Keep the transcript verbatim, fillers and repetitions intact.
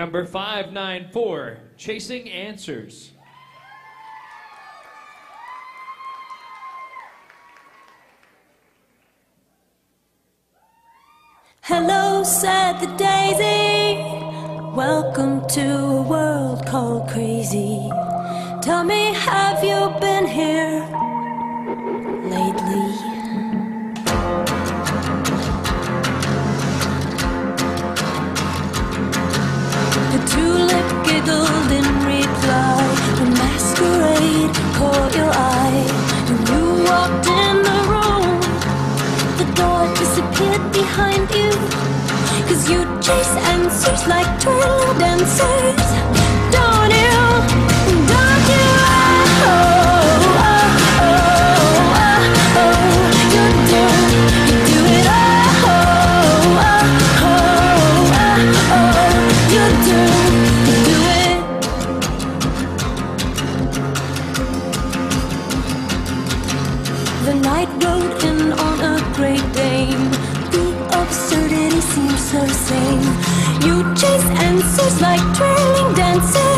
Number five nine four, Chasing Answers. Hello, said the daisy. Welcome to a world called crazy. Tell me, have you been here lately? The tulip giggled in reply. The masquerade caught your eye. And you walked in the room. The door disappeared behind you. Cause you chase answers like twirl dancers. Don't you? Don't you? Oh, oh, oh, oh, oh. You do, you do it. Oh, oh, oh, oh, oh. You do, you do it. The night rode in on a Great Dane. The absurdity seems so sane. You chase answers like trailing dancers.